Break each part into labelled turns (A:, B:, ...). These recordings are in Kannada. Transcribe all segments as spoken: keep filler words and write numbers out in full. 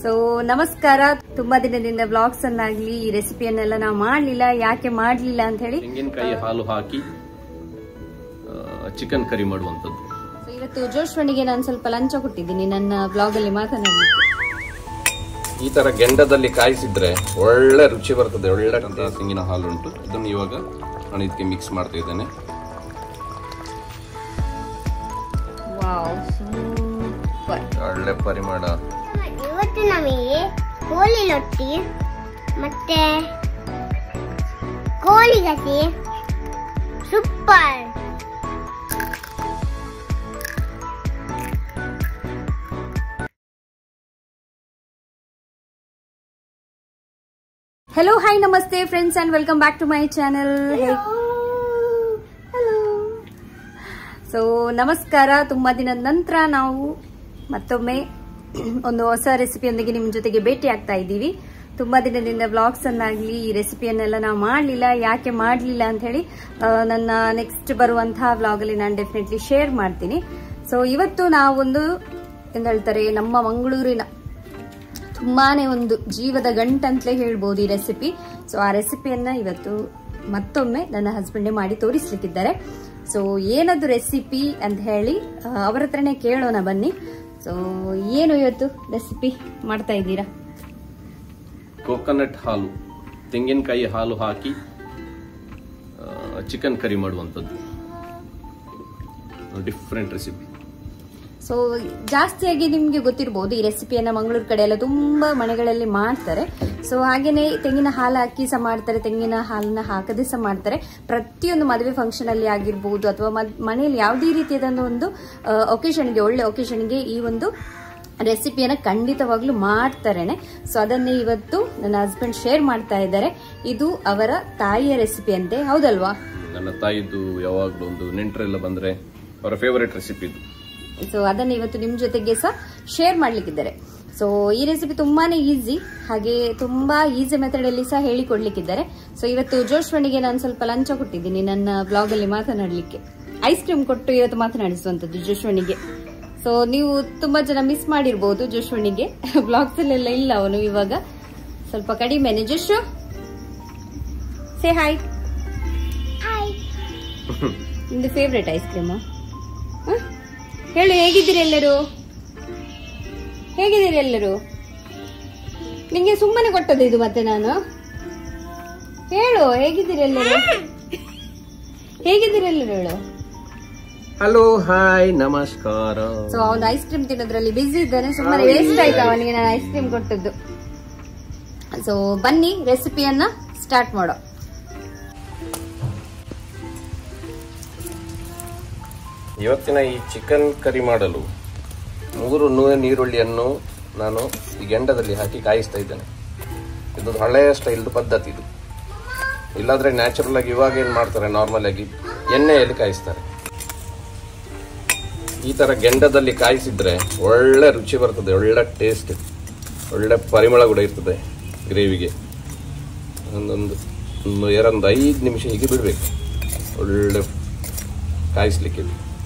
A: ಸೊ ನಮಸ್ಕಾರ. ತುಂಬಾ ದಿನದಿಂದ ಬ್ಲಾಗ್ಸ್ ಅನ್ನಾಗ್ಲಿ ಈ ರೆಸಿಪಿಯನ್ನೆಲ್ಲ ನಾವು ಮಾಡ್ಲಿಲ್ಲ. ಯಾಕೆ ಮಾಡ್ಲಿಲ್ಲ ಅಂತ ಹೇಳಿ
B: ತೆಂಗಿನಕಾಯಿ ಹಾಲು ಹಾಕಿ ಚಿಕನ್ ಕರಿ ಮಾಡುವಂತದ್ದು.
A: ಸೊ ಇವತ್ತು ಜೋಶ್ವಣಿಗೆ ನಾನು ಸ್ವಲ್ಪ ಲಂಚ ಕೊಟ್ಟಿದ್ದೀನಿ ನನ್ನ ಬ್ಲಾಗ್ ಅಲ್ಲಿ ಮಾತನಾಡಲಿಕ್ಕೆ.
B: ಈ ತರ ಗೆಂಡದಲ್ಲಿ ಕಾಯಿಸಿದ್ರೆ ಒಳ್ಳೆ ರುಚಿ ಬರ್ತದೆ. ಒಳ್ಳೆ ತೆಂಗಿನ ಹಾಲು ಉಂಟು, ಇದನ್ನು ಇವಾಗ ನಾನು ಇದಕ್ಕೆ ಮಿಕ್ಸ್ ಮಾಡ್ತಾ ಇದ್ದೇನೆ. ಒಳ್ಳೆ ಪರಿಮಳ.
C: ಇವತ್ತು ನಮಗೆ ಕೋಳಿ ರೊಟ್ಟಿ ಮತ್ತೆ ಕೋಳಿ ಗಸಿ ಸೂಪರ್.
A: ಹೆಲೋ ಹಾಯ್ ನಮಸ್ತೆ friends and welcome back to my channel. Hello. So ನಮಸ್ಕಾರ. ತುಂಬಾ ದಿನದ ನಂತರ ನಾವು ಮತ್ತೊಮ್ಮೆ ಒಂದು ಹೊಸ ರೆಸಿಪಿಯೊಂದಿಗೆ ನಿಮ್ ಜೊತೆಗೆ ಭೇಟಿ ಆಗ್ತಾ ಇದ್ದೀವಿ. ತುಂಬಾ ದಿನದಿಂದ ಬ್ಲಾಗ್ಸ್ ಅನ್ನಾಗ್ಲಿ ಈ ರೆಸಿಪಿಯನ್ನೆಲ್ಲ ನಾವು ಮಾಡ್ಲಿಲ್ಲ. ಯಾಕೆ ಮಾಡ್ಲಿಲ್ಲ ಅಂತ ಹೇಳಿ ನನ್ನ ನೆಕ್ಸ್ಟ್ ಬರುವಂತಹ ಬ್ಲಾಗ್ ಅಲ್ಲಿ ನಾನು ಡೆಫಿನೆಟ್ಲಿ ಶೇರ್ ಮಾಡ್ತೀನಿ. ಸೊ ಇವತ್ತು ನಾವೊಂದು ಎಂತ ಹೇಳ್ತಾರೆ, ನಮ್ಮ ಮಂಗಳೂರಿನ ತುಂಬಾನೇ ಒಂದು ಜೀವದ ಗಂಟಂತಲೇ ಹೇಳ್ಬೋದು ಈ ರೆಸಿಪಿ. ಸೊ ಆ ರೆಸಿಪಿಯನ್ನ ಇವತ್ತು ಮತ್ತೊಮ್ಮೆ ನನ್ನ ಹಸ್ಬೆಂಡೇ ಮಾಡಿ ತೋರಿಸ್ಲಿಕ್ಕಿದ್ದಾರೆ. ಸೊ ಏನದು ರೆಸಿಪಿ ಅಂತ ಹೇಳಿ ಅವರ ಹತ್ರನೇ ಕೇಳೋಣ ಬನ್ನಿ. ಸೊ ಏನು ಇವತ್ತು ರೆಸಿಪಿ ಮಾಡ್ತಾ ಇದ್ದೀರಾ?
B: ಕೋಕೋನಟ್ ಹಾಲು, ತೆಂಗಿನಕಾಯಿ ಹಾಲು ಹಾಕಿ ಚಿಕನ್ ಕರಿ ಮಾಡುವಂತದ್ದು. Different recipe.
A: ಸೊ ಜಾಸ್ತಿಯಾಗಿ ನಿಮ್ಗೆ ಗೊತ್ತಿರಬಹುದು ಈ ರೆಸಿಪಿಯನ್ನ ಮಂಗಳೂರು ಕಡೆ ಎಲ್ಲ ತುಂಬಾ ಮನೆಗಳಲ್ಲಿ ಮಾಡ್ತಾರೆ. ಸೊ ಹಾಗೇನೆ ತೆಂಗಿನ ಹಾಲು ಹಾಕಿ ಸಹ ಮಾಡ್ತಾರೆ, ತೆಂಗಿನ ಹಾಲನ್ನ ಹಾಕದೆ ಸಹ ಮಾಡ್ತಾರೆ. ಪ್ರತಿಯೊಂದು ಮದುವೆ ಫಂಕ್ಷನ್ ಅಲ್ಲಿ ಆಗಿರ್ಬಹುದು ಅಥವಾ ಮನೆಯಲ್ಲಿ ಯಾವುದೇ ರೀತಿಯಾದ ಒಂದು ಒಕೇಶನ್ಗೆ, ಒಳ್ಳೆ ಒಕೇಶನ್ಗೆ ಈ ಒಂದು ರೆಸಿಪಿಯನ್ನ ಖಂಡಿತವಾಗ್ಲೂ ಮಾಡ್ತಾರೇನೆ. ಸೊ ಅದನ್ನೇ ಇವತ್ತು ನನ್ನ ಹಸ್ಬೆಂಡ್ ಶೇರ್ ಮಾಡ್ತಾ ಇದ್ದಾರೆ. ಇದು ಅವರ ತಾಯಿಯ ರೆಸಿಪಿ ಅಂತೆ, ಹೌದಲ್ವಾ?
B: ನನ್ನ ತಾಯಿದು ಯಾವಾಗ್ಲೂ ಒಂದು ನೆಂಟರೆಲ್ಲ ಬಂದ್ರೆ ಅವರ ಫೇವರೇಟ್ ರೆಸಿಪಿ ಇದು.
A: ಸೊ ಅದನ್ನ ಇವತ್ತು ನಿಮ್ ಜೊತೆಗೆ ಸಹ ಶೇರ್ ಮಾಡ್ಲಿಕ್ಕಿದ್ದಾರೆ. ಸೊ ಈ ರೆಸಿಪಿ ತುಂಬಾನೇ ಈಸಿ, ಹಾಗೆ ತುಂಬಾ ಈಸಿ ಮೆಥಡ್ ಅಲ್ಲಿ ಸಹ ಹೇಳಿಕೊಡ್ಲಿಕ್ಕಿದ್ದಾರೆ. ಸೊ ಇವತ್ತು ಜೋಶ್ವಣಿಗೆ ನಾನು ಸ್ವಲ್ಪ ಲಂಚ ಕೊಟ್ಟಿದ್ದೀನಿ ನನ್ನ ಬ್ಲಾಗ್ ಅಲ್ಲಿ ಮಾತನಾಡ್ಲಿಕ್ಕೆ. ಐಸ್ ಕ್ರೀಮ್ ಕೊಟ್ಟು ಇವತ್ತು ಮಾತನಾಡಿಸುವಂತದ್ದು ಜೋಶ್ವಣಿಗೆ. ಸೊ ನೀವು ತುಂಬಾ ಜನ ಮಿಸ್ ಮಾಡಿರ್ಬಹುದು ಜೋಶ್ವಣಿಗೆ. ಬ್ಲಾಗ್ಸ್ ಅಲ್ಲೆಲ್ಲ ಇಲ್ಲ ಅವನು, ಇವಾಗ ಸ್ವಲ್ಪ ಕಡಿಮೆನೆ. Josh say hi. ನಿಮ್ದು ಫೇವ್ರೆಟ್ ಐಸ್ ಕ್ರೀಮ್ ಹೇಳು. ಹೇಗಿದ್ದೀರಿ ಎಲ್ಲರೂ? ಹೇಗಿದ್ದೀರಿ ಎಲ್ಲರೂ? ನಿಂಗೆ ಸುಮ್ಮನೆ ಕೊಟ್ಟದ್ದು ಇದು ಮತ್ತೆ ನಾನು. ಹೇಳು, ಹೇಗಿದ್ದೀರಿ ಎಲ್ಲರೂ? ಹೇಗಿದ್ದೀರಿ ಎಲ್ಲರೂ ಹೇಳು.
B: ಹಲೋ ಹಾಯ್ ನಮಸ್ಕಾರ.
A: ಸೊ ಅವನು ಐಸ್ ಕ್ರೀಮ್ ತಿನ್ನೋದ್ರಲ್ಲಿ ಬಿಸಿ ಇದ್ದಾನೆ. ಸುಮ್ಮನೆ ವೇಸ್ಟ್ ಆಯ್ತು ಅವನಿಗೆ ನಾನು ಐಸ್ ಕ್ರೀಮ್ ಕೊಟ್ಟದ್ದು. ಸೊ ಬನ್ನಿ ರೆಸಿಪಿಯನ್ನ ಸ್ಟಾರ್ಟ್ ಮಾಡೋ.
B: ಇವತ್ತಿನ ಈ ಚಿಕನ್ ಕರಿ ಮಾಡಲು ಮೂರು ನೂನೆ ನೀರುಳ್ಳಿಯನ್ನು ನಾನು ಈ ಗೆಂಡದಲ್ಲಿ ಹಾಕಿ ಕಾಯಿಸ್ತಾ ಇದ್ದೇನೆ. ಇದು ಹಳೆಯ ಸ್ಟೈಲ್ದು ಪದ್ಧತಿ ಇದು. ಇಲ್ಲಾಂದ್ರೆ ನ್ಯಾಚುರಲ್ ಆಗಿ ಇವಾಗ ಏನು ಮಾಡ್ತಾರೆ, ನಾರ್ಮಲ್ ಆಗಿ ಎಣ್ಣೆಯಲ್ಲಿ ಕಾಯಿಸ್ತಾರೆ. ಈ ತರ ಗೆಂಡದಲ್ಲಿ ಕಾಯಿಸಿದ್ರೆ ಒಳ್ಳೆ ರುಚಿ ಬರ್ತದೆ, ಒಳ್ಳೆ ಟೇಸ್ಟ್, ಒಳ್ಳೆ ಪರಿಮಳ ಕೂಡ ಇರ್ತದೆ ಗ್ರೇವಿಗೆ. ಒಂದೊಂದು ಒಂದು ಎರಡೊಂದು ಐದು ನಿಮಿಷ ಹೀಗೆ ಬಿಡಬೇಕು, ಒಳ್ಳೆ ಕಾಯಿಸ್ಲಿಕ್ಕೆ.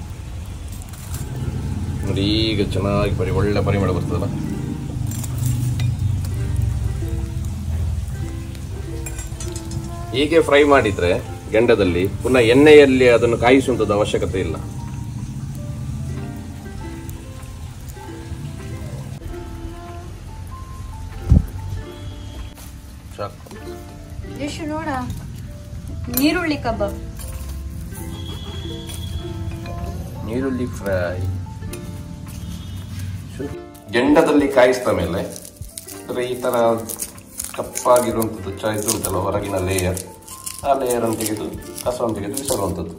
B: ನೋಡಿ ಈಗ ಚೆನ್ನಾಗಿ ಪರಿ ಒಳ್ಳೆ ಪರಿಮಳ ಬರ್ತದಲ್ಲ. ಹೀಗೆ ಫ್ರೈ ಮಾಡಿದ್ರೆ ಗೆಂಡದಲ್ಲಿ ಪುನಃ ಎಣ್ಣೆಯಲ್ಲಿ ಅದನ್ನು ಕಾಯಿಸುವಂಥದ್ದು ಅವಶ್ಯಕತೆ ಇಲ್ಲ.
A: ನೋಡ ನೀರುಳ್ಳಿ ಕಬಾಬ್,
B: ನೀರುಳ್ಳಿ ಫ್ರೈ. ಗೆಂಡದಲ್ಲಿ ಕಾಯಿಸಿದ ಮೇಲೆ ಈ ತರ ಕಪ್ಪಾಗಿರುವಂಥದ್ದು ಚಾ ಇದು ಉಂಟಲ್ಲ, ಹೊರಗಿನ ಲೇಯರ್, ಆ ಲೇಯರ್ ಅನ್ನು ತೆಗೆದು ಕಸವನ್ನು ತೆಗೆದು ಬಿಸಾಡುವಂಥದ್ದು.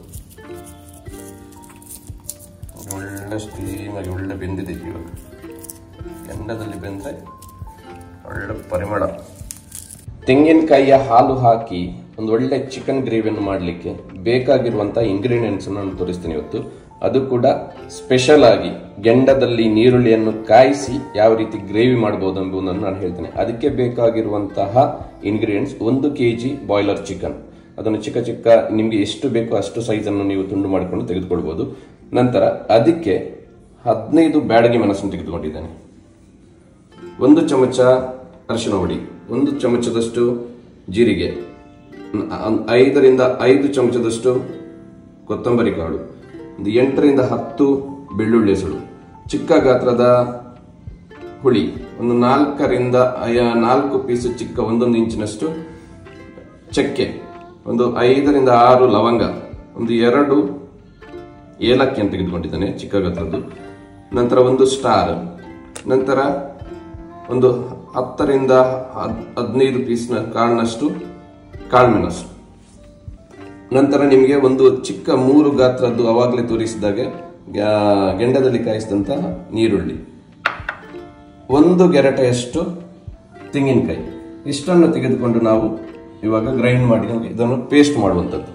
B: ಒಳ್ಳೆ ಸ್ಟೀಮಾಗಿ ಒಳ್ಳೆ ಬೆಂದಿದೆ ಇವಾಗ. ಗೆಂಡದಲ್ಲಿ ಬೆಂದರೆ ಒಳ್ಳೆ ಪರಿಮಳ. ತೆಂಗಿನಕಾಯಿಯ ಹಾಲು ಹಾಕಿ ಒಂದು ಒಳ್ಳೆ ಚಿಕನ್ ಗ್ರೇವಿಯನ್ನು ಮಾಡಲಿಕ್ಕೆ ಬೇಕಾಗಿರುವಂಥ ಇಂಗ್ರೀಡಿಯೆಂಟ್ಸ್ ನಾನು ತೋರಿಸ್ತೀನಿ ಇವತ್ತು. ಅದು ಕೂಡ ಸ್ಪೆಷಲ್ ಆಗಿ ಗೆಂಡದಲ್ಲಿ ನೀರುಳ್ಳಿಯನ್ನು ಕಾಯಿಸಿ ಯಾವ ರೀತಿ ಗ್ರೇವಿ ಮಾಡಬಹುದು ಎಂಬುದನ್ನು ನಾನು ಹೇಳ್ತೇನೆ. ಅದಕ್ಕೆ ಬೇಕಾಗಿರುವಂತಹ ಇಂಗ್ರೀಡಿಯೆಂಟ್ಸ್ ಒಂದು ಕೆಜಿ ಬಾಯ್ಲರ್ ಚಿಕನ್. ಅದನ್ನು ಚಿಕ್ಕ ಚಿಕ್ಕ ನಿಮಗೆ ಎಷ್ಟು ಬೇಕೋ ಅಷ್ಟು ಸೈಜನ್ನು ನೀವು ತುಂಡು ಮಾಡಿಕೊಂಡು ತೆಗೆದುಕೊಳ್ಬಹುದು. ನಂತರ ಅದಕ್ಕೆ ಹದಿನೈದು ಬ್ಯಾಡಗಿ ಮೆಣಸನ್ನು ತೆಗೆದುಕೊಂಡಿದ್ದೇನೆ. ಒಂದು ಚಮಚ ಅರಿಶಿನ ಹುಡಿ, ಒಂದು ಚಮಚದಷ್ಟು ಜೀರಿಗೆ, ಐದರಿಂದ ಐದು ಚಮಚದಷ್ಟು ಕೊತ್ತಂಬರಿ ಕಾಳು, ಒಂದು ಎಂಟರಿಂದ ಹತ್ತು ಬೆಳ್ಳುಳ್ಳಿ ಸುಳು, ಚಿಕ್ಕ ಗಾತ್ರದ ಹುಳಿ, ಒಂದು ನಾಲ್ಕರಿಂದ ನಾಲ್ಕು ಪೀಸು ಚಿಕ್ಕ ಒಂದೊಂದು ಇಂಚಿನಷ್ಟು ಚಕ್ಕೆ, ಒಂದು ಐದರಿಂದ ಆರು ಲವಂಗ, ಒಂದು ಎರಡು ಏಲಕ್ಕಿಯನ್ನು ತೆಗೆದುಕೊಂಡಿದ್ದಾನೆ ಚಿಕ್ಕ ಗಾತ್ರದ್ದು, ನಂತರ ಒಂದು ಸ್ಟಾರ್, ನಂತರ ಒಂದು ಹತ್ತರಿಂದ ಹದಿನೈದು ಪೀಸ್ನ ಕಾಳಿನಷ್ಟು ಕಾಳುಮೆಣಸು, ನಂತರ ನಿಮಗೆ ಒಂದು ಚಿಕ್ಕ ಮೂರು ಗಾತ್ರದ್ದು ಅವಾಗಲೇ ತೋರಿಸಿದಾಗ ಗೆಂಡದಲ್ಲಿ ಕಾಯಿಸಿದಂತಹ ನೀರುಳ್ಳಿ, ಒಂದು ಗೆರಟೆಯಷ್ಟು ತೆಂಗಿನಕಾಯಿ, ಇಷ್ಟನ್ನು ತೆಗೆದುಕೊಂಡು ನಾವು ಇವಾಗ ಗ್ರೈಂಡ್ ಮಾಡಿ ಇದನ್ನು ಪೇಸ್ಟ್ ಮಾಡುವಂಥದ್ದು.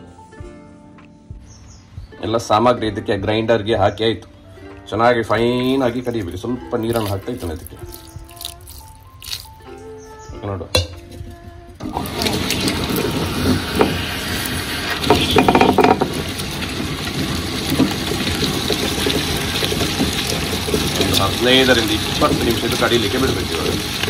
B: ಎಲ್ಲ ಸಾಮಗ್ರಿ ಇದಕ್ಕೆ ಗ್ರೈಂಡರ್ಗೆ ಹಾಕಿ ಆಯಿತು. ಚೆನ್ನಾಗಿ ಫೈನ್ ಆಗಿ ಕಡಿಬೇಕು. ಸ್ವಲ್ಪ ನೀರನ್ನು ಹಾಕ್ತಾ ಇದ್ದಾನೆ ಅದಕ್ಕೆ. ನೋಡು, ಹದಿನೈದರಿಂದ ಇಪ್ಪತ್ತು ನಿಮಿಷದ ಕಡಿಲಿಕ್ಕೆ ಬಿಡಬೇಕು. ಇವಾಗ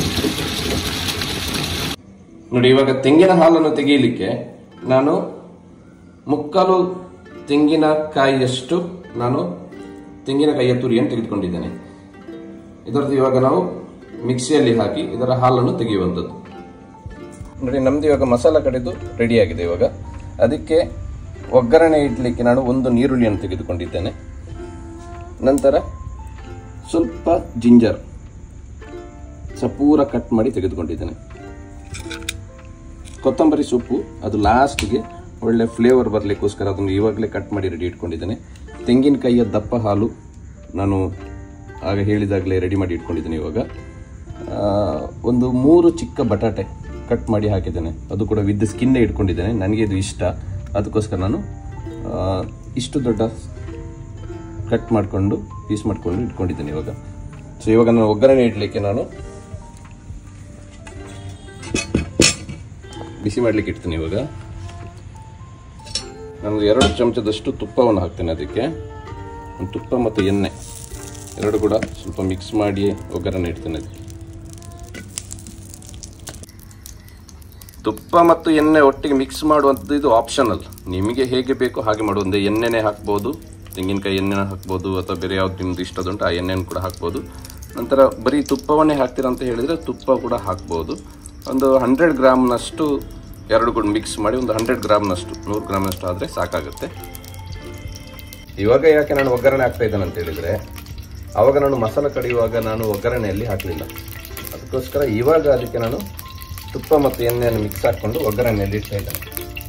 B: ನೋಡಿ, ಇವಾಗ ತೆಂಗಿನ ಹಾಲನ್ನು ತೆಗೆಯಲಿಕ್ಕೆ ನಾನು ಮುಕ್ಕಾಲು ತೆಂಗಿನಕಾಯಿಯಷ್ಟು ನಾನು ತೆಂಗಿನಕಾಯಿಯ ತುರಿಯನ್ನು ತೆಗೆದುಕೊಂಡಿದ್ದೇನೆ. ಇದರದ್ದು ಇವಾಗ ನಾವು ಮಿಕ್ಸಿಯಲ್ಲಿ ಹಾಕಿ ಇದರ ಹಾಲನ್ನು ತೆಗೆಯುವಂಥದ್ದು. ನೋಡಿ, ನಮ್ದು ಇವಾಗ ಮಸಾಲ ಕಡೆದು ರೆಡಿಯಾಗಿದೆ. ಇವಾಗ ಅದಕ್ಕೆ ಒಗ್ಗರಣೆ ಇಡ್ಲಿಕ್ಕೆ ನಾನು ಒಂದು ನೀರುಳ್ಳಿಯನ್ನು ತೆಗೆದುಕೊಂಡಿದ್ದೇನೆ. ನಂತರ ಸ್ವಲ್ಪ ಜಿಂಜರ್ ಸಪೂರ ಕಟ್ ಮಾಡಿ ತೆಗೆದುಕೊಂಡಿದ್ದೇನೆ. ಕೊತ್ತಂಬರಿ ಸೊಪ್ಪು ಅದು ಲಾಸ್ಟ್ಗೆ ಒಳ್ಳೆ ಫ್ಲೇವರ್ ಬರಲಿಕ್ಕೋಸ್ಕರ ಅದನ್ನು ಇವಾಗಲೇ ಕಟ್ ಮಾಡಿ ರೆಡಿ ಇಟ್ಕೊಂಡಿದ್ದೇನೆ. ತೆಂಗಿನಕಾಯಿಯ ದಪ್ಪ ಹಾಲು ನಾನು ಆಗ ಹೇಳಿದಾಗಲೇ ರೆಡಿ ಮಾಡಿ ಇಟ್ಕೊಂಡಿದ್ದೇನೆ. ಇವಾಗ ಒಂದು ಮೂರು ಚಿಕ್ಕ ಬಟಾಟೆ ಕಟ್ ಮಾಡಿ ಹಾಕಿದ್ದೇನೆ. ಅದು ಕೂಡ ವಿದ್ ಸ್ಕಿನ್ನೇ ಇಟ್ಕೊಂಡಿದ್ದೇನೆ. ನನಗೆ ಇದು ಇಷ್ಟ, ಅದಕ್ಕೋಸ್ಕರ ನಾನು ಇಷ್ಟು ದೊಡ್ಡ ಕಟ್ ಮಾಡಿಕೊಂಡು ಪೀಸ್ ಮಾಡಿಕೊಂಡು ಇಟ್ಕೊಂಡಿದ್ದೇನೆ ಇವಾಗ. ಸೊ ಇವಾಗ ನಾನು ಒಗ್ಗರಣೆ ಇಡಲಿಕ್ಕೆ ನಾನು ಬಿಸಿ ಮಾಡಲಿಕ್ಕೆ ಇಡ್ತೀನಿ. ಇವಾಗ ನಾನು ಎರಡು ಚಮಚದಷ್ಟು ತುಪ್ಪವನ್ನು ಹಾಕ್ತೇನೆ. ಅದಕ್ಕೆ ತುಪ್ಪ ಮತ್ತು ಎಣ್ಣೆ ಎರಡು ಕೂಡ ಸ್ವಲ್ಪ ಮಿಕ್ಸ್ ಮಾಡಿ ಒಗ್ಗರಣೆ ಇಡ್ತೇನೆ. ಅದಕ್ಕೆ ತುಪ್ಪ ಮತ್ತು ಎಣ್ಣೆ ಒಟ್ಟಿಗೆ ಮಿಕ್ಸ್ ಮಾಡುವಂಥದ್ದು ಇದು ಆಪ್ಷನಲ್. ನಿಮಗೆ ಹೇಗೆ ಬೇಕೋ ಹಾಗೆ ಮಾಡುವಂತೆ. ಎಣ್ಣೆನೇ ಹಾಕ್ಬೋದು, ತೆಂಗಿನಕಾಯಿ ಎಣ್ಣೆನ ಹಾಕ್ಬೋದು, ಅಥವಾ ಬೇರೆ ಯಾವ್ದು ನಿಮ್ದು ಇಷ್ಟದುಂಟು ಆ ಎಣ್ಣೆಯನ್ನು ಕೂಡ ಹಾಕ್ಬೋದು. ನಂತರ ಬರೀ ತುಪ್ಪವನ್ನೇ ಹಾಕ್ತೀರಾ ಅಂತ ಹೇಳಿದರೆ ತುಪ್ಪ ಕೂಡ ಹಾಕ್ಬೋದು. ಒಂದು ಹಂಡ್ರೆಡ್ ಗ್ರಾಮ್ನಷ್ಟು ಎರಡು ಕೂಡ ಮಿಕ್ಸ್ ಮಾಡಿ ಒಂದು ಹಂಡ್ರೆಡ್ ಗ್ರಾಮ್ನಷ್ಟು ನೂರು ಗ್ರಾಮ್ನಷ್ಟು ಆದರೆ ಸಾಕಾಗುತ್ತೆ. ಇವಾಗ ಯಾಕೆ ನಾನು ಒಗ್ಗರಣೆ ಹಾಕ್ತಾ ಇದ್ದೇನೆ ಅಂತ ಹೇಳಿದರೆ, ಆವಾಗ ನಾನು ಮಸಾಲ ಕಡಿಯುವಾಗ ನಾನು ಒಗ್ಗರಣೆಯಲ್ಲಿ ಹಾಕಲಿಲ್ಲ. ಅದಕ್ಕೋಸ್ಕರ ಇವಾಗ ಅದಕ್ಕೆ ನಾನು ತುಪ್ಪ ಮತ್ತು ಎಣ್ಣೆಯನ್ನು ಮಿಕ್ಸ್ ಹಾಕ್ಕೊಂಡು ಒಗ್ಗರಣೆಯಲ್ಲಿ ಇಡ್ತಾ ಇದ್ದೇನೆ.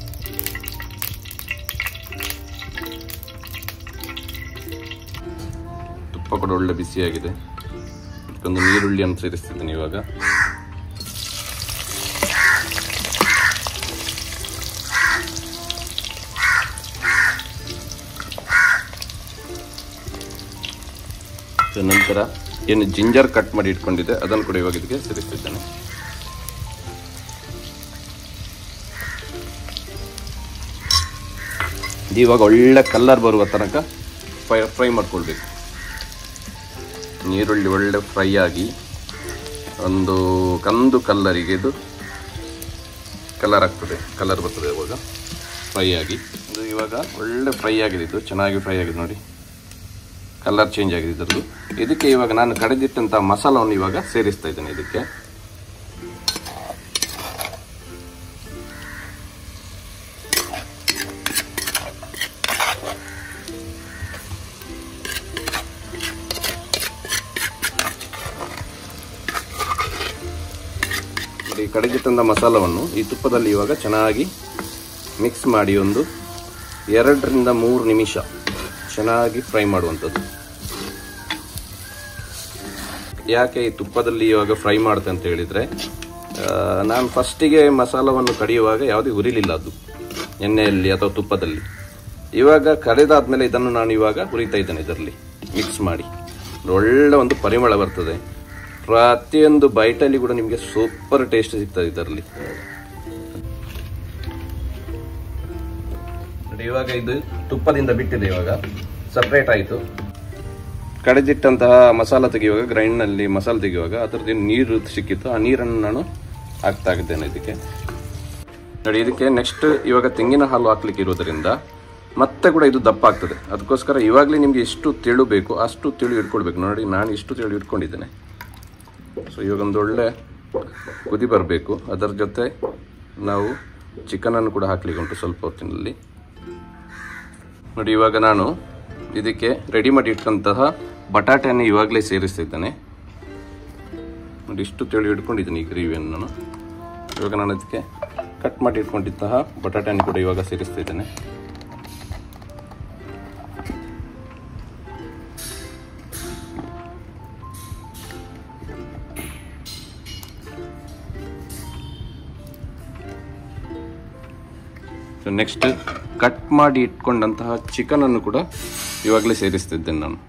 B: ತುಪ್ಪ ಕೂಡ ಒಳ್ಳೆ ಬಿಸಿಯಾಗಿದೆ. ಒಂದು ನೀರುಳ್ಳಿಯನ್ನು ಸೇರಿಸ್ತಿದ್ದೇನೆ ಇವಾಗ. ನಂತರ ಏನು ಜಿಂಜರ್ ಕಟ್ ಮಾಡಿ ಇಟ್ಕೊಂಡಿದ್ದೆ ಅದನ್ನು ಕೂಡ ಇವಾಗ ಇದಕ್ಕೆ ಸೇರಿಸ್ತಿದ್ದೇನೆ. ಇವಾಗ ಒಳ್ಳೆ ಕಲರ್ ಬರುವ ತನಕ ಫ್ರೈ ಫ್ರೈ ಮಾಡ್ಕೊಳ್ಬೇಕು. ನೀರುಳ್ಳಿ ಒಳ್ಳೆ ಫ್ರೈ ಆಗಿ ಒಂದು ಕಂದು ಕಲ್ಲರಿಗೆ ಇದು ಕಲರ್ ಆಗ್ತದೆ, ಕಲರ್ ಬರ್ತದೆ ಇವಾಗ ಫ್ರೈ ಆಗಿ. ಇದು ಇವಾಗ ಒಳ್ಳೆ ಫ್ರೈ ಆಗಿದೆ. ಇದು ಚೆನ್ನಾಗಿ ಫ್ರೈ ಆಗಿದೆ ನೋಡಿ, ಕಲರ್ ಚೇಂಜ್ ಆಗಿದೆ ಇದರದ್ದು. ಇದಕ್ಕೆ ಇವಾಗ ನಾನು ಕಡೆದಿಟ್ಟಂಥ ಮಸಾಲವನ್ನು ಇವಾಗ ಸೇರಿಸ್ತಾ ಇದ್ದೇನೆ ಇದಕ್ಕೆ. ಈ ಕಡೆದಿಟ್ಟಂಥ ಮಸಾಲವನ್ನು ಈ ತುಪ್ಪದಲ್ಲಿ ಇವಾಗ ಚೆನ್ನಾಗಿ ಮಿಕ್ಸ್ ಮಾಡಿ ಒಂದು ಎರಡರಿಂದ ಮೂರು ನಿಮಿಷ ಚೆನ್ನಾಗಿ ಫ್ರೈ ಮಾಡುವಂಥದ್ದು. ಯಾಕೆ ಈ ತುಪ್ಪದಲ್ಲಿ ಇವಾಗ ಫ್ರೈ ಮಾಡುತ್ತೆ ಅಂತ ಹೇಳಿದರೆ, ನಾನು ಫಸ್ಟಿಗೆ ಮಸಾಲವನ್ನು ಕಡಿಯುವಾಗ ಯಾವುದೇ ಹುರಿಲಿಲ್ಲ ಅದು ಎಣ್ಣೆಯಲ್ಲಿ ಅಥವಾ ತುಪ್ಪದಲ್ಲಿ. ಇವಾಗ ಕರೆದಾದ್ಮೇಲೆ ಇದನ್ನು ನಾನು ಇವಾಗ ಹುರಿತಾ ಇದ್ದೇನೆ ಇದರಲ್ಲಿ ಮಿಕ್ಸ್ ಮಾಡಿ. ಒಳ್ಳೆ ಒಂದು ಪರಿಮಳ ಬರ್ತದೆ. ಪ್ರತಿಯೊಂದು ಬೈಟಲ್ಲಿ ಕೂಡ ನಿಮಗೆ ಸೂಪರ್ ಟೇಸ್ಟ್ ಸಿಗ್ತದೆ ಇದರಲ್ಲಿ. ಇವಾಗ ಇದು ತುಪ್ಪದಿಂದ ಬಿಟ್ಟಿದೆ, ಇವಾಗ ಸಪ್ರೇಟ್ ಆಯಿತು. ಕಡೆದಿಟ್ಟಂತಹ ಮಸಾಲ ತೆಗೆಯುವಾಗ ಗ್ರೈಂಡ್ನಲ್ಲಿ ಮಸಾಲೆ ತೆಗೆಯುವಾಗ ಅದರದ್ದು ನೀರು ಸಿಕ್ಕಿತ್ತು, ಆ ನೀರನ್ನು ನಾನು ಹಾಕ್ತಾ ಇದ್ದೇನೆ ಇದಕ್ಕೆ. ನೋಡಿ, ಇದಕ್ಕೆ ನೆಕ್ಸ್ಟ್ ಇವಾಗ ತೆಂಗಿನ ಹಾಲು ಹಾಕ್ಲಿಕ್ಕೆ ಇರೋದರಿಂದ ಮತ್ತೆ ಕೂಡ ಇದು ದಪ್ಪ ಆಗ್ತದೆ. ಅದಕ್ಕೋಸ್ಕರ ಇವಾಗಲೇ ನಿಮಗೆ ಎಷ್ಟು ತೆಳು ಬೇಕು ಅಷ್ಟು ತೆಳು ಇಟ್ಕೊಳ್ಬೇಕು. ನೋಡಿ, ನಾನು ಇಷ್ಟು ತೆಳು ಇಟ್ಕೊಂಡಿದ್ದೇನೆ. ಸೊ ಇವಾಗ ಒಂದು ಒಳ್ಳೆ ಕುದಿ ಬರಬೇಕು. ಅದರ ಜೊತೆ ನಾವು ಚಿಕನನ್ನು ಕೂಡ ಹಾಕ್ಲಿಕ್ಕೆ ಉಂಟು ಸ್ವಲ್ಪ ಹೊತ್ತಿನಲ್ಲಿ. ನೋಡಿ, ಇವಾಗ ನಾನು ಇದಕ್ಕೆ ರೆಡಿ ಮಾಡಿ ಇಟ್ಟಂತಹ ಬಟಾಟೆಯನ್ನು ಇವಾಗಲೇ ಸೇರಿಸ್ತಿದ್ದೇನೆ. ನೋಡಿ, ಇಷ್ಟು ತೆಳು ಇಟ್ಕೊಂಡಿದ್ದೀನಿ ಈ ಗ್ರೇವಿಯನ್ನು ನಾನು. ಇವಾಗ ನಾನು ಅದಕ್ಕೆ ಕಟ್ ಮಾಡಿ ಇಟ್ಕೊಂಡಿದ್ದಂತಹ ಬಟಾಟೆಯನ್ನು ಕೂಡ ಇವಾಗ ಸೇರಿಸ್ತಾ ಇದ್ದೇನೆ. ಸೊ ನೆಕ್ಸ್ಟ್ ಕಟ್ ಮಾಡಿ ಇಟ್ಕೊಂಡಂತಹ ಚಿಕನ್ ಅನ್ನು ಕೂಡ ಇವಾಗಲೇ ಸೇರಿಸ್ತಿದ್ದೇನೆ ನಾನು.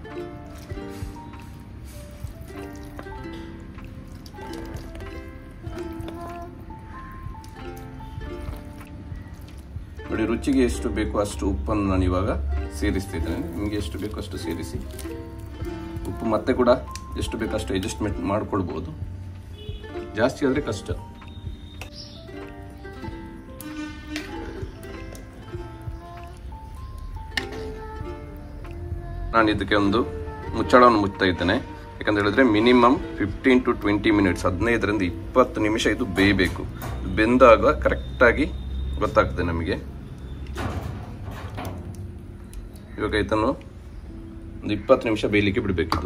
B: ನೋಡಿ, ರುಚಿಗೆ ಎಷ್ಟು ಬೇಕು ಅಷ್ಟು ಉಪ್ಪನ್ನು ನಾನು ಇವಾಗ ಸೇರಿಸ್ತಿದ್ದೇನೆ. ನಿಮಗೆ ಎಷ್ಟು ಬೇಕು ಅಷ್ಟು ಸೇರಿಸಿ. ಉಪ್ಪು ಮತ್ತೆ ಕೂಡ ಎಷ್ಟು ಬೇಕು ಅಷ್ಟು ಅಡ್ಜಸ್ಟ್ಮೆಂಟ್ ಮಾಡ್ಕೊಳ್ಬಹುದು, ಜಾಸ್ತಿ ಆದರೆ ಕಷ್ಟ. ನಾನು ಇದಕ್ಕೆ ಒಂದು ಮುಚ್ಚಳವನ್ನು ಮುಚ್ತಾ ಇದ್ದೇನೆ. ಯಾಕಂತ ಹೇಳಿದ್ರೆ minimum fifteen to twenty minutes ಹದಿನೈದರಿಂದ ಇಪ್ಪತ್ತು ನಿಮಿಷ ಇದು ಬೇಯಬೇಕು. ಬೆಂದಾಗ ಕರೆಕ್ಟಾಗಿ ಗೊತ್ತಾಗ್ತದೆ ನಮಗೆ. ಇವಾಗ ಇದನ್ನು ಒಂದು ಇಪ್ಪತ್ತು ನಿಮಿಷ ಬೇಯಲಿಕ್ಕೆ ಬಿಡಬೇಕಿದು.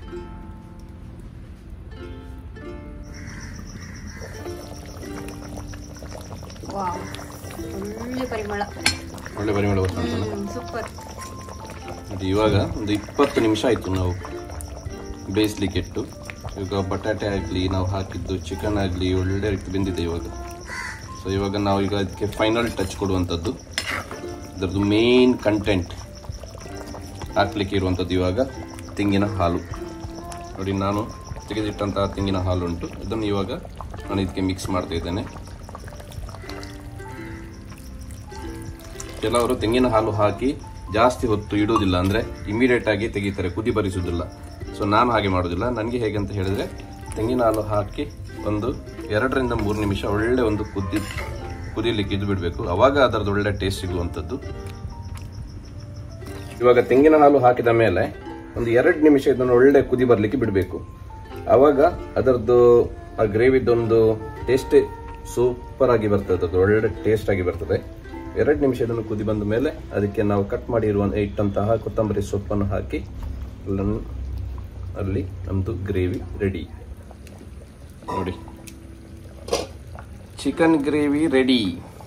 A: ಒಳ್ಳೆ ಪರಿಮಳ
B: ಒಳ್ಳೆ ಪರಿಮಳ ಬರ್ತದೆ.
A: ಸೂಪರ್.
B: ಇವಾಗ ಒಂದು ಇಪ್ಪತ್ತು ನಿಮಿಷ ಆಯಿತು ನಾವು ಬೇಯಿಸ್ಲಿಕ್ಕೆ ಇಟ್ಟು. ಇವಾಗ ಬಟಾಟೆ ಆಗಲಿ ನಾವು ಹಾಕಿದ್ದು ಚಿಕನ್ ಆಗಲಿ ಒಳ್ಳೆ ರೀತಿ ಬೆಂದಿದೆ ಇವಾಗ. ಸೊ ಇವಾಗ ನಾವು ಈಗ ಅದಕ್ಕೆ ಫೈನಲ್ ಟಚ್ ಕೊಡುವಂಥದ್ದು, ಇದರದ್ದು ಮೇನ್ ಕಂಟೆಂಟ್ ಹಾಕ್ಲಿಕ್ಕೆ ಇರುವಂಥದ್ದು ಇವಾಗ ತೆಂಗಿನ ಹಾಲು. ನೋಡಿ, ನಾನು ತೆಗೆದಿಟ್ಟಂತಹ ತೆಂಗಿನ ಹಾಲು ಉಂಟು, ಅದನ್ನು ಇವಾಗ ನಾನು ಇದಕ್ಕೆ ಮಿಕ್ಸ್ ಮಾಡ್ತಾ ಇದ್ದೇನೆ. ಕೆಲವರು ತೆಂಗಿನ ಹಾಲು ಹಾಕಿ ಜಾಸ್ತಿ ಹೊತ್ತು ಇಡುವುದಿಲ್ಲ, ಅಂದರೆ ಇಮಿಡಿಯೇಟ್ ಆಗಿ ತೆಗಿತಾರೆ, ಕುದಿ ಬರಿಸುವುದಿಲ್ಲ. ಸೊ ನಾನು ಹಾಗೆ ಮಾಡೋದಿಲ್ಲ. ನನಗೆ ಹೇಗೆ ಅಂತ ಹೇಳಿದ್ರೆ ತೆಂಗಿನ ಹಾಲು ಹಾಕಿ ಒಂದು ಎರಡರಿಂದ ಮೂರು ನಿಮಿಷ ಒಳ್ಳೆ ಒಂದು ಕುದಿ ಕುದಿಲಿಕ್ಕೆ ಇದು ಬಿಡಬೇಕು. ಅವಾಗ ಅದರದ್ದು ಒಳ್ಳೆ ಟೇಸ್ಟ್ ಸಿಗುವಂಥದ್ದು. ಇವಾಗ ತೆಂಗಿನ ಹಾಲು ಹಾಕಿದ ಮೇಲೆ ಒಂದು ಎರಡು ನಿಮಿಷ ಇದನ್ನು ಒಳ್ಳೆ ಕುದಿ ಬರಲಿಕ್ಕೆ ಬಿಡಬೇಕು. ಆವಾಗ ಅದರದ್ದು ಆ ಗ್ರೇವಿದೊಂದು ಟೇಸ್ಟ್ ಸೂಪರ್ ಆಗಿ ಬರ್ತದೆ, ಅದು ಒಳ್ಳೆ ಟೇಸ್ಟ್ ಆಗಿ ಬರ್ತದೆ. ಎರಡು ನಿಮಿಷ ಇದನ್ನು ಕುದಿ ಬಂದ ಮೇಲೆ ಅದಕ್ಕೆ ನಾವು ಕಟ್ ಮಾಡಿ ಇರುವ ಇಟ್ಟಂತಹ ಕೊತ್ತಂಬರಿ ಸೊಪ್ಪನ್ನು ಹಾಕಿ ಅಲ್ಲಿ ನಮ್ಮದು ಗ್ರೇವಿ ರೆಡಿ. ನೋಡಿ, ಚಿಕನ್ ಗ್ರೇವಿ ರೆಡಿ.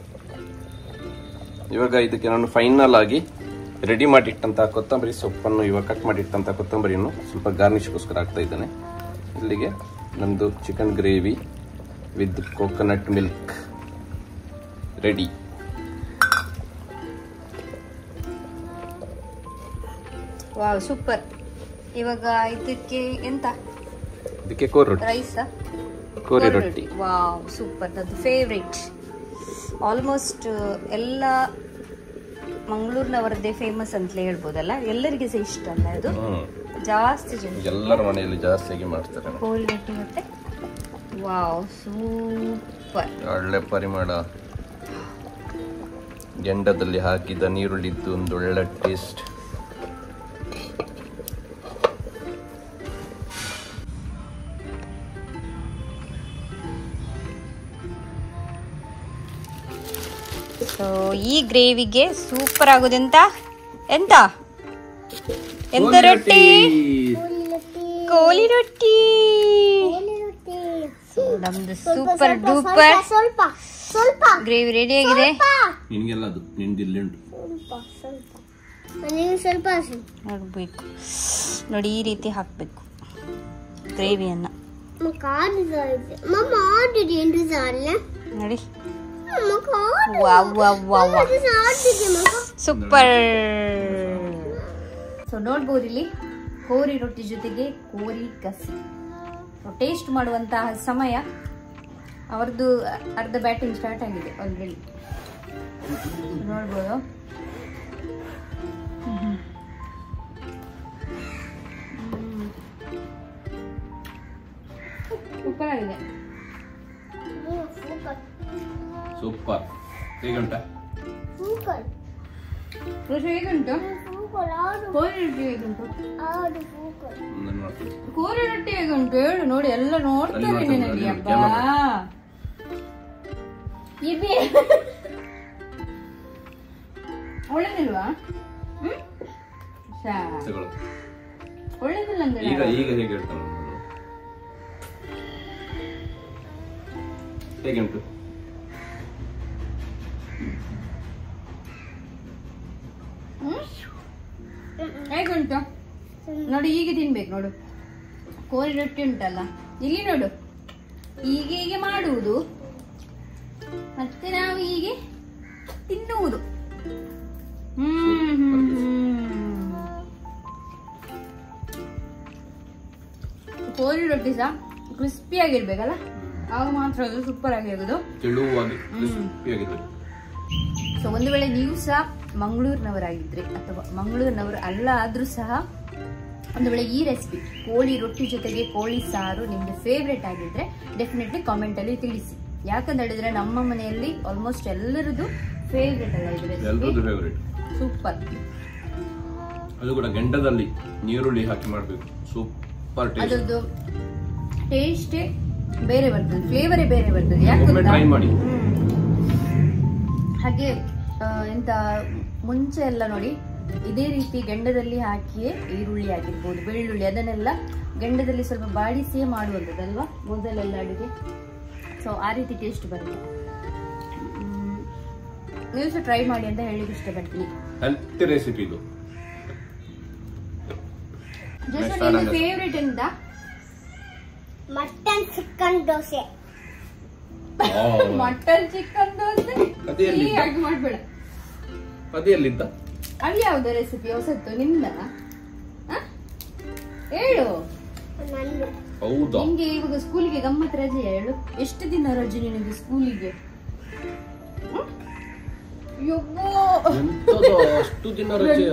B: ಇವಾಗ ಇದಕ್ಕೆ ನಾನು ಫೈನಲ್ ಆಗಿ ರೆಡಿ ಮಾಡಿಟ್ಟಂತಹ ಕೊತ್ತಂಬರಿ ಸೊಪ್ಪನ್ನು ಇವಾಗ ಕಟ್ ಮಾಡಿಟ್ಟಂತಹ ಕೊತ್ತಂಬರಿಯನ್ನು ಸ್ವಲ್ಪ ಗಾರ್ನಿಷ್ಗೋಸ್ಕರ ಹಾಕ್ತಾ ಇದ್ದೇನೆ. ಇಲ್ಲಿಗೆ ನಮ್ಮದು chicken gravy with coconut milk ready.
A: Wow, super. ಇವಾಗ ಇದಕ್ಕೆ ಎಂತ?
B: ಇದಕ್ಕೆ ಕೋರಿ ರೊಟ್ಟಿ.
A: ರೈಸಾ?
B: ಕೋರಿ ರೊಟ್ಟಿ.
A: Wow, super. ಅದು ಫೇವ್ರೇಟ್. ಆಲ್ಮೋಸ್ಟ್ ಎಲ್ಲ ಮಂಗಳೂರಿನವರದ್ದೇ ಫೇಮಸ್ ಅಂತಲೇ ಹೇಳ್ಬೋದಲ್ಲ, ಎಲ್ಲರಿಗೆ ಸಹ ಇಷ್ಟ ಅಲ್ಲ ಅದು. ಜಾಸ್ತಿ ಜನ
B: ಎಲ್ಲರ ಮನೆಯಲ್ಲಿ ಜಾಸ್ತಿಯಾಗಿ ಮಾಡ್ತಾರೆ
A: ಕೋಳಿ ರೊಟ್ಟಿ. ಮತ್ತೆ ವಾವ್, ಸೂಪರ್.
B: ಒಳ್ಳೆ ಪರಿಮಳ, ಗೆಂಡದಲ್ಲಿ ಹಾಕಿದ ನೀರುಳ್ಳಿದ್ದು ಒಂದು ಒಳ್ಳೆ ಟೇಸ್ಟ್.
A: ಸೊ ಈ ಗ್ರೇವಿಗೆ ಸೂಪರ್ ಆಗೋದೆಂತ ಎಂತ ಎಂತ ರೊಟ್ಟಿ? ಕೋಳಿ ರೊಟ್ಟಿ. ನಮ್ದು ಸೂಪರ್ ಡೂಪರ್
C: ಸ್ವಲ್ಪ ಸ್ವಲ್ಪ
A: ಗ್ರೇವಿ ರೆಡಿ ಆಗಿದೆ.
B: ನಿನ್ಗೆಲ್ಲ ಅದು ನಿಂದಿಲ್ಲ ಉಂಟು.
C: ಸ್ವಲ್ಪ
A: ನೋಡ್ಬೇಕು. ನೋಡಿ, ಈ ರೀತಿ ಹಾಕ್ಬೇಕು ಗ್ರೇವಿಯನ್ನ. ನೋಡಿ, ಸೂಪರ್. ಸೊ ನೋಡ್ಬೋದು ಇಲ್ಲಿ ಕೋರಿ ರೊಟ್ಟಿ ಜೊತೆಗೆ ಕೋರಿ ಕಸಿ. ಟೇಸ್ಟ್ ಮಾಡುವಂತಹ ಸಮಯ ಅವರದ್ದು ಅರ್ಧ ಬ್ಯಾಟಿಂಗ್ ಸ್ಟಾರ್ಟ್ ಆಗಿದೆ ಆಲ್ರೆಡಿ. ನೋಡ್ಬೋದು. ಆಗಿದೆ.
B: ಸೂಪರ್. ಹೇಗುಂಟ?
C: ಸೂಪರ್.
A: ಹೇಗುಂಟು?
C: ಸೂಪರ್. ಆಡು.
A: ಕೋರಿ ರೊಟ್ಟಿ ಹೇಗುಂಟು?
C: ಆಡು ಸೂಪರ್.
A: ಕೋರಿ ರೊಟ್ಟಿ ಹೇಗುಂಟು ಹೇಳು. ನೋಡಿ ಎಲ್ಲ ನೋಡ್ತಾರೆ ನಿನ್ನಲ್ಲಿ. ಅಬ್ಬಾ ಇದೇ ಒಳ್ಳೆದಿಲ್ವಾ? ಒಳ್ಳೆದಿಲ್ಲ ಅಂದ್ರೆ
B: ಈಗ ಈಗ ಹೇಗೆ ಹೇಳ್ತಾನೆ? ಹೇಗುಂಟು?
A: ಹೇಗುಂಟು ನೋಡಿ. ಈಗ ತಿನ್ಬೇಕು ನೋಡು. ಕೋರಿ ರೊಟ್ಟಿ ಉಂಟಲ್ಲ, ಇಲ್ಲಿ ನೋಡು. ಈಗ ಹೀಗೆ ಮಾಡುವುದು, ಮತ್ತೆ ನಾವು ಹೀಗೆ ತಿನ್ನುವುದು. ಹ್ಮ್ ಹ್ಮ್ ಹ್ಮ್ ಕೋರಿ ರೊಟ್ಟಿ ಸಹ ಕ್ರಿಸ್ಪಿ ಆಗಿರ್ಬೇಕಲ್ಲ, ಆಗ ಮಾತ್ರ ಅದು ಸೂಪರ್ ಆಗಿ ಆಗೋದು. ಸೊ ಒಂದು ವೇಳೆ ನೀವು ಸಹ ಮಂಗಳೂರಿನವರಾಗಿದ್ರೆ ಅಥವಾ ಮಂಗಳೂರಿನವರು ಅಲ್ಲ ಆದ್ರೂ ಸಹ ಒಂದು ವೇಳೆ ಈ ರೆಸಿಪಿ ಕೋಳಿ ರೊಟ್ಟಿ ಜೊತೆಗೆ ಕೋಳಿ ಸಾರು ನಿಮ್ಗೆ ಫೇವ್ರೇಟ್ ಆಗಿದ್ರೆ ಡೆಫಿನೆಟ್ಲಿ ಕಾಮೆಂಟ್ ಅಲ್ಲಿ ತಿಳಿಸಿ. ಯಾಕಂತ ಹೇಳಿದ್ರೆ ನಮ್ಮ ಮನೆಯಲ್ಲಿ ಆಲ್ಮೋಸ್ಟ್ ಎಲ್ಲರದ್ದು ಫೇವ್ರೇಟ್ ಅಲ್ಲ ಇದು ರೆಸಿಪಿ. ಸೂಪರ್.
B: ಅದು ಕೂಡ ಗಂಡದಲ್ಲಿ ನೀರುಳ್ಳಿ ಹಾಕಿ ಮಾಡಬೇಕು. Super taste.
A: ಅದರದ್ದು ಟೇಸ್ಟೇ ಬೇರೆ ಬರ್ತದೆ, ಫ್ಲೇವರೇ ಬೇರೆ ಬರ್ತದೆ. ಯಾಕಂದ್ರೆ
B: ಟ್ರೈ ಮಾಡಿ.
A: ಹಾಗೆ ಎಂತ ಮುಂಚೆ ಎಲ್ಲ ನೋಡಿ ಇದೇ ರೀತಿ ಗಂಡದಲ್ಲಿ ಹಾಕಿಯೇ ಈರುಳ್ಳಿ ಆಗಿರ್ಬೋದು, ಬೆಳ್ಳುಳ್ಳಿ ಅದನ್ನೆಲ್ಲ ಗಂಡದಲ್ಲಿ ಸ್ವಲ್ಪ ಬಾಡಿಸಿಯೇ ಮಾಡುವಂಥದ್ದಲ್ವಾ ಮೊದಲೆಲ್ಲ ಅಡುಗೆ. ಸೊ ಆ ರೀತಿ ಟೇಸ್ಟ್ ಬರುತ್ತೆ. ನೀವು ಸಹ ಟ್ರೈ ಮಾಡಿ ಅಂತ ಹೇಳಿಕ್ಕೆ ಇಷ್ಟಪಡ್ತೀನಿ.
B: ಹೆಲ್ತಿ ರೆಸಿಪಿ ಇದು.
A: ಜಸ್ಟ್ ನಿಮ್ಮ ಫೇವರೇಟ್ ಎಂತ?
C: Mutton chicken dosa.
A: Mutton chicken dosa ಹಾಗೆ ಮಾಡ್ಬೇಡ.
B: ಅದೇಲ್ಲಿದ್ದ?
A: ಅದು ಯಾವ್ದು ರೆಸಿಪಿ ಹೊಸತ್ತು ನಿಮ್ದ? ಹೇಳು.
B: ಹೌದಾ?
A: ನಿಂಗೆ ಇವಾಗ ಸ್ಕೂಲಿಗೆ ಗಮ್ಮತ್ ರಜೆ ಹೇಳು. ಎಷ್ಟು ದಿನ ರಜೆ ನಿನಗೆ ಸ್ಕೂಲಿಗೆ?
B: ಅಷ್ಟು ದಿನ ರಜೆ?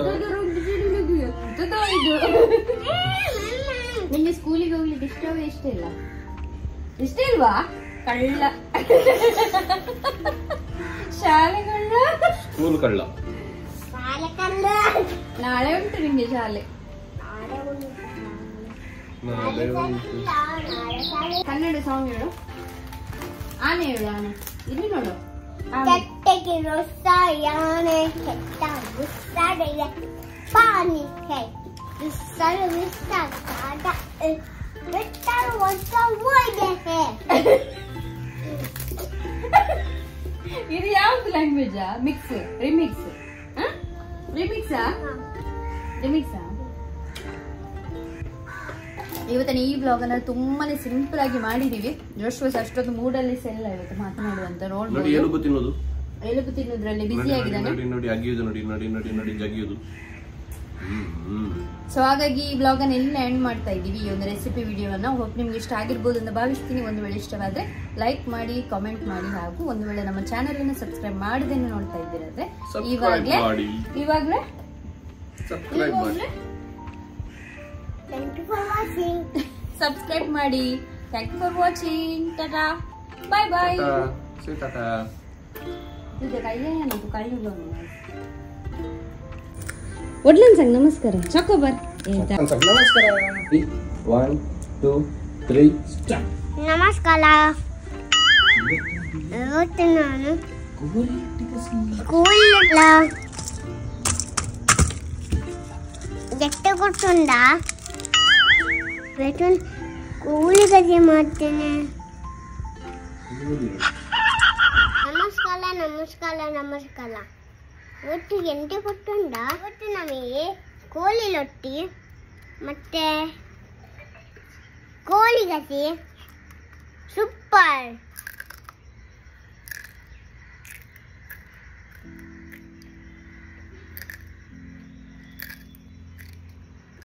A: ನಿಂಗೆ ಸ್ಕೂಲಿಗೆ ಹೋಗ್ಲಿಕ್ಕೆ ಇಷ್ಟವೇ ಇಷ್ಟ ಇಲ್ಲ? ಇಷ್ಟ ಇಲ್ವಾ? ಕಳ್ಳ. ಶಾಲೆ ಕಳ್ಳ,
B: ಸ್ಕೂಲ್ ಕಳ್ಳ.
A: ನಾಳೆ ಉಂಟು ನಿಂಗೆ ಶಾಲೆ. ಕನ್ನಡ ಸಾಂಗ್ ಹೇಳು. ಆನೆ ಹೇಳು. ಆನೆ ಇಲ್ಲಿ ನೋಡು.
C: ಕೆಟ್ಟಗೆ ರೊಸ ಯಾನೆ ಕೆಟ್ಟ ಗುಸ್ಸಾಡೆಯ ಪಾನಿ ಹೇ ವಿಸ್ಸರು ವಿಸ್ಸಾಡ ಬಿಟ್ಟರು ಹೊಸ ಹೋಯ್ದೆ ಹೇ.
A: ಇದು ಯಾವ್ದು ಲ್ಯಾಂಗ್ವೇಜ್? Mix, remix? ರಿಮಿಕ್ಸಾ? ರಿಮಿಕ್ಸಾ? ಇವತ್ತಿನ ಈ ಬ್ಲಾಗ್ ಅನ್ನ ತುಂಬಾನೇ ಸಿಂಪಲ್ ಆಗಿ ಮಾಡಿದೀವಿ. ಜೋಶ್ವಾಸ್ ಅಷ್ಟೊಂದು ಮೂಡಲ್ಲಿ ಸೆಲ್ಲ ಇವತ್ತು ಮಾತನಾಡುವಂತ ನೋಡ್ಬೋದು.
B: ಎಲುಬು ತಿನ್ನೋದು,
A: ಎಲುಬು ತಿನ್ನೋದ್ರಲ್ಲಿ ಬಿಸಿ ಆಗಿದ್ದಾನೆ.
B: ನೋಡಿ ಅಗಿಯೋದು, ನೋಡಿ ನೋಡಿ ನೋಡಿ ನೋಡಿ ಜಗಿಯೋದು.
A: ಸೊ ಹಾಗಾಗಿ ಈ ಬ್ಲಾಗ್ ಅನ್ನ ಎಲ್ಲ ಎಂಡ್ ಮಾಡ್ತಾ ಇದ್ದೀವಿ. ಈ ಒಂದು ರೆಸಿಪಿ ವಿಡಿಯೋವನ್ನ. ಹೋಪ್ ನಿಮ್ಗೆ ಇಷ್ಟ ಆಗಿರ್ಬೋದು ಅಂತ ಭಾವಿಸ್ತೀನಿ. ಒಂದು ವೇಳೆ ಇಷ್ಟವಾದ್ರೆ ಲೈಕ್ ಮಾಡಿ, ಕಾಮೆಂಟ್ ಮಾಡಿ, ಹಾಗೂ ಒಂದು ವೇಳೆ ನಮ್ಮ ಚಾನೆಲ್ ಅನ್ನು ಸಬ್ಸ್ಕ್ರೈಬ್ ಮಾಡದೇನೆ ನೋಡ್ತಾ ಇದ್ದೀರಾದ್ರೆ ಇವಾಗ್ಲೇ ಇವಾಗ್ಲೇ
C: Thank you for watching.
A: Subscribe ಮಾಡಿ. Thank you for watching. Tata, bye bye.
B: Say tata.
A: ಇದು ಕೈಯೇನದು ಕೈಯುಲ್ಲ. ಒಡ್ಲನ್ ಸಂಗ್ ನಮಸ್ಕಾರ. ಚಕೋಬರ್
B: ನಮಸ್ಕಾರ. One two three start.
C: ನಮಸ್ಕಾರ. ಇವತ್ತು ನಾನು ಸ್ಕೂಲ್ ಗೆಟ್ಟು ಕೊಟ್ಟುಂಡ ಬೇಟನ್ ಕೂಲಿ ಗಜೆ ಮಾಡ್ತೇನೆ. ನಮಸ್ಕಾರ ನಮಸ್ಕಾರ ನಮಸ್ಕಾರ. ಇವತ್ತು ಎಂಟು ಕೊಟ್ಟುಂಡ. ಇವತ್ತು ನಮಗೆ ಕೋಳಿ ರೊಟ್ಟಿ ಮತ್ತೆ ಕೋಳಿ ಗಜೆ ಸೂಪರ್.